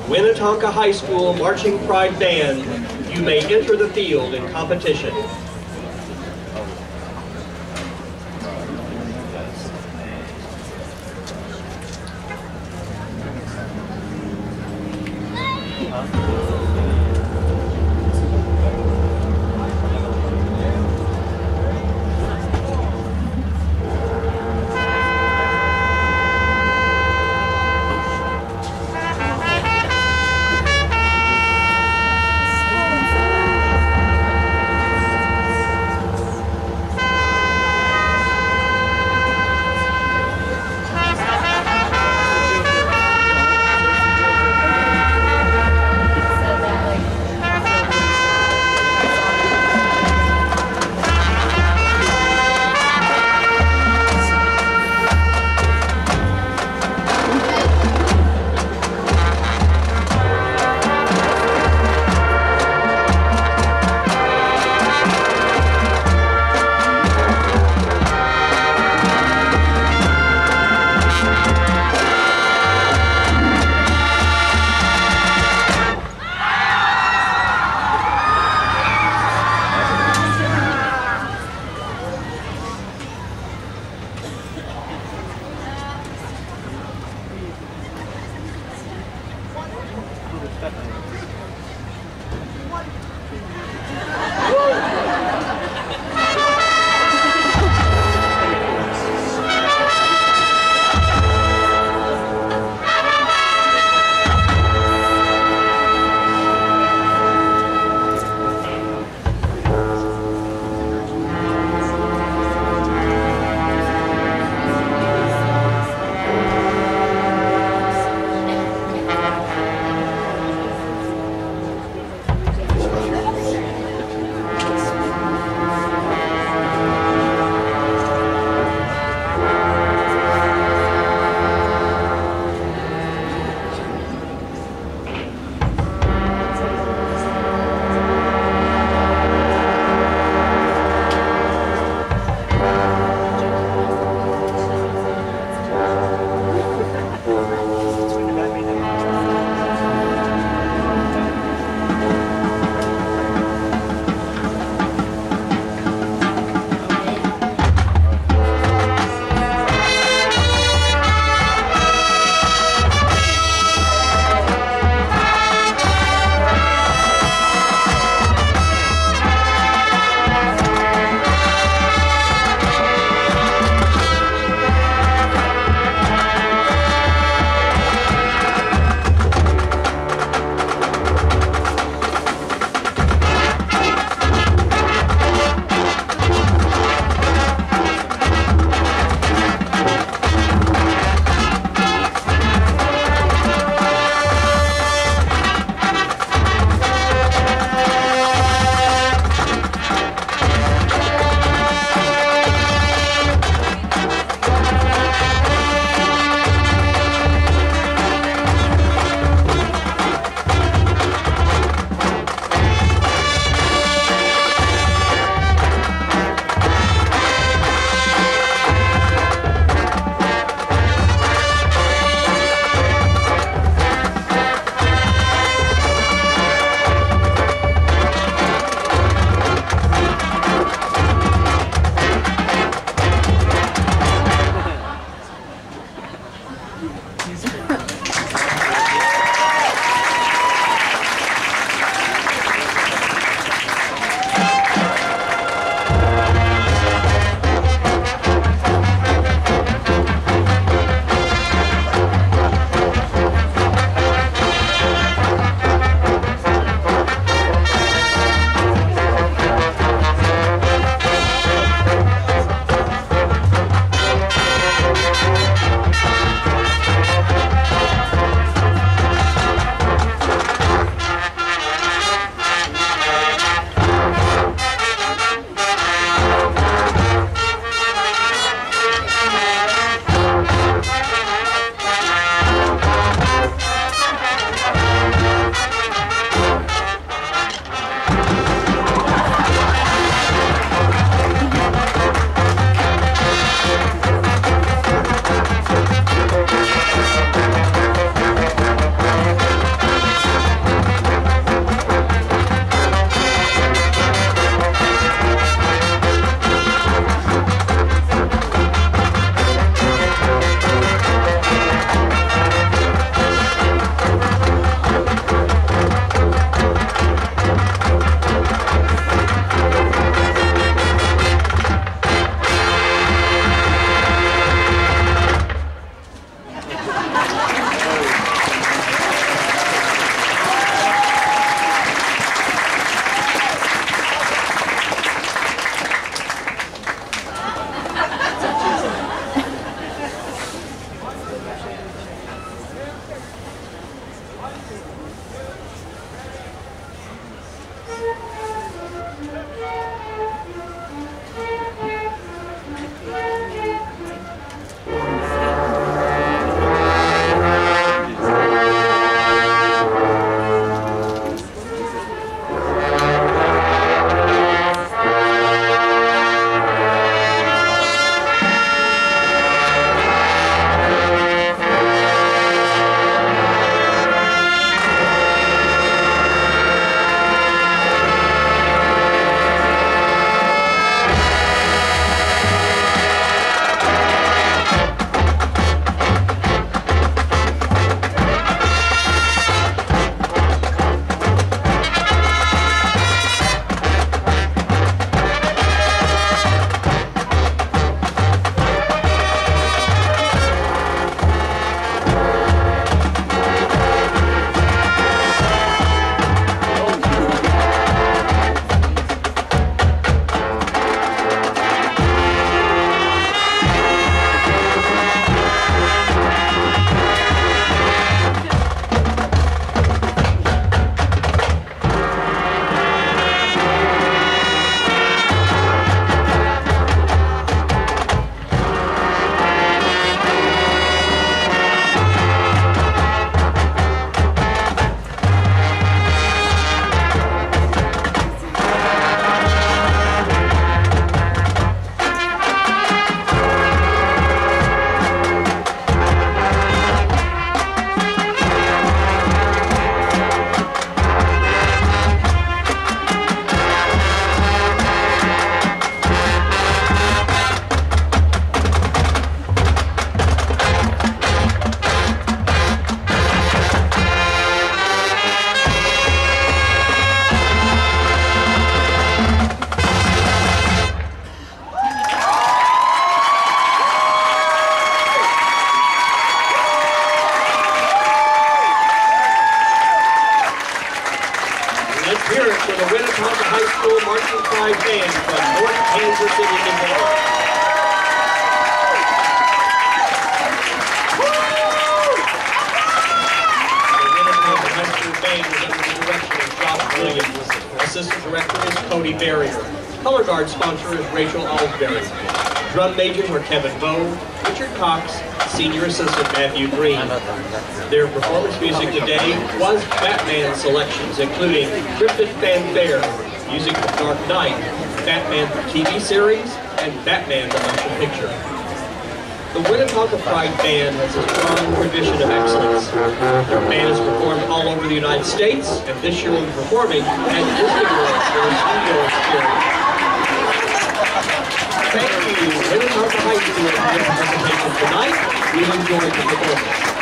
Winnetonka High School Marching Pride Band, you may enter the field in competition. Assistant Director is Cody Barrier. Color Guard sponsor is Rachel Alsbury. Drum majors are Kevin Bowe, Richard Cox, Senior Assistant Matthew Green. Their performance music today was Batman selections, including Cryptid Fanfare, music from Dark Knight, Batman TV series, and Batman the Motion Picture. The Winnetonka Pride Band has a strong tradition of excellence. Their band has performed all over the United States, and this year will be performing at Disney World for a studio experience. Thank you, Winnetonka High School, for your participation tonight. We enjoyed the performance.